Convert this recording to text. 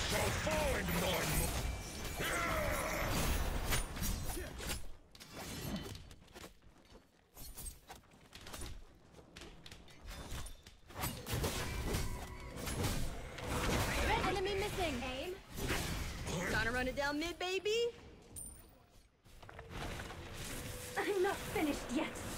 shall find my... Red enemy missing. Aim. Gonna run it down mid, baby? I'm not finished yet.